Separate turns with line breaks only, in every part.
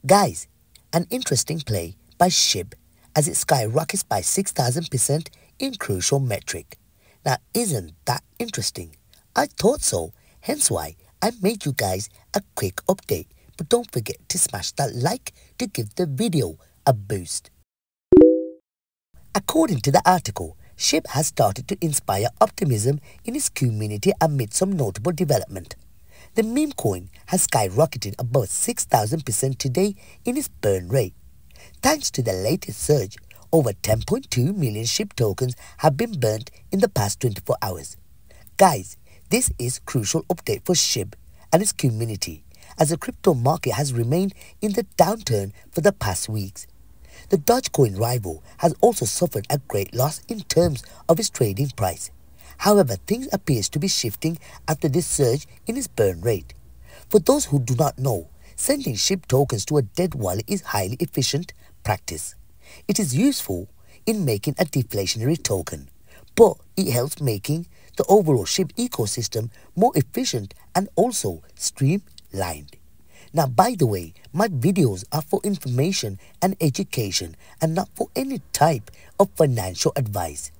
Guys, an interesting play by SHIB as it skyrockets by 6,000% in crucial metric. Now, isn't that interesting? I thought so, hence why I made you guys a quick update. But don't forget to smash that like to give the video a boost. According to the article, SHIB has started to inspire optimism in its community amid some notable development. The meme coin has skyrocketed above 6,000% today in its burn rate. Thanks to the latest surge, over 10.2 million SHIB tokens have been burnt in the past 24 hours. Guys, this is a crucial update for SHIB and its community, as the crypto market has remained in the downturn for the past weeks. The Dogecoin rival has also suffered a great loss in terms of its trading price. However, things appear to be shifting after this surge in its burn rate. For those who do not know, sending SHIB tokens to a dead wallet is highly efficient practice. It is useful in making a deflationary token, but it helps making the overall SHIB ecosystem more efficient and also streamlined. Now, by the way, my videos are for information and education and not for any type of financial advice.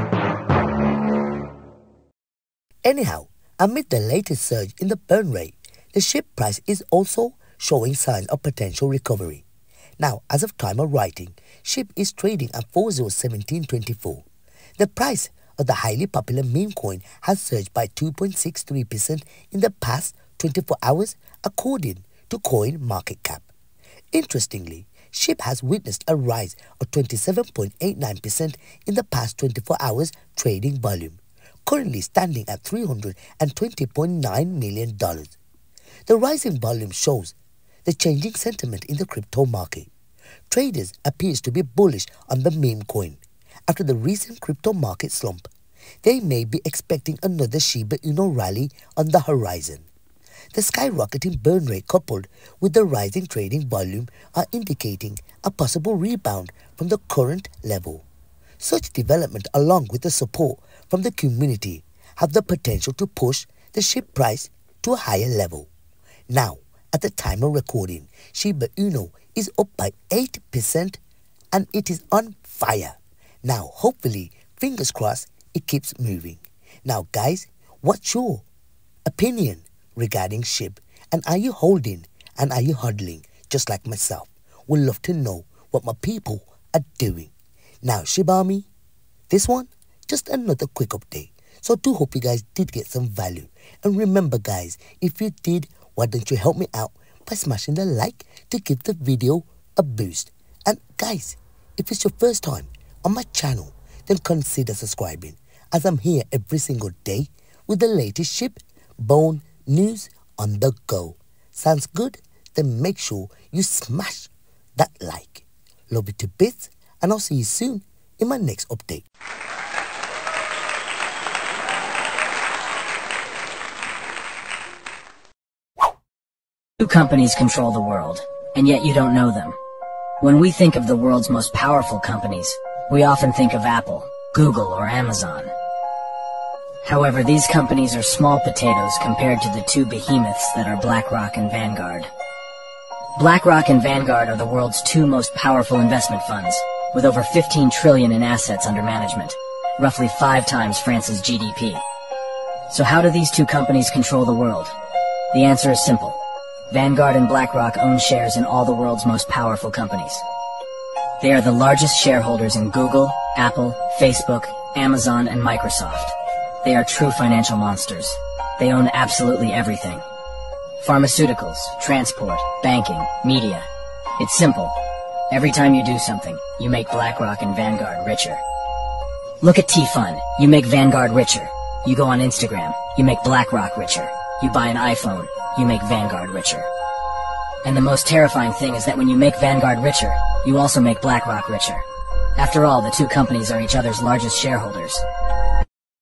Anyhow, amid the latest surge in the burn rate, the SHIB price is also showing signs of potential recovery. Now, as of time of writing, SHIB is trading at 4017.24. The price of the highly popular meme coin has surged by 2.63% in the past 24 hours according to CoinMarketCap. Interestingly, SHIB has witnessed a rise of 27.89% in the past 24 hours trading volume, currently standing at $320.9 million. The rising volume shows the changing sentiment in the crypto market. Traders appear to be bullish on the meme coin. After the recent crypto market slump, they may be expecting another Shiba Inu rally on the horizon. The skyrocketing burn rate coupled with the rising trading volume are indicating a possible rebound from the current level. Such development, along with the support from the community, have the potential to push the SHIB price to a higher level. Now, at the time of recording, Shiba Inu is up by 8% and it is on fire. Now, hopefully, fingers crossed, it keeps moving. Now, guys, what's your opinion regarding SHIB? And are you holding and are you hodling just like myself? Would love to know what my people are doing. Now, SHIB Army, this one, just another quick update. So I do hope you guys did get some value. And remember, guys, if you did, why don't you help me out by smashing the like to give the video a boost. And guys, if it's your first time on my channel, then consider subscribing, as I'm here every single day with the latest SHIB bone news on the go. Sounds good? Then make sure you smash that like. Love you to bits, and I'll see you soon in my next update.
Two companies control the world, and yet you don't know them. When we think of the world's most powerful companies, we often think of Apple, Google, or Amazon. However, these companies are small potatoes compared to the two behemoths that are BlackRock and Vanguard. BlackRock and Vanguard are the world's two most powerful investment funds, with over 15 trillion in assets under management, roughly 5 times France's GDP. So how do these two companies control the world? The answer is simple. Vanguard and BlackRock own shares in all the world's most powerful companies. They are the largest shareholders in Google, Apple, Facebook, Amazon, and Microsoft. They are true financial monsters. They own absolutely everything. Pharmaceuticals, transport, banking, media. It's simple. Every time you do something, you make BlackRock and Vanguard richer. Look at T-Fun. You make Vanguard richer. You go on Instagram. You make BlackRock richer. You buy an iPhone. You make Vanguard richer. And the most terrifying thing is that when you make Vanguard richer, you also make BlackRock richer. After all, the two companies are each other's largest shareholders.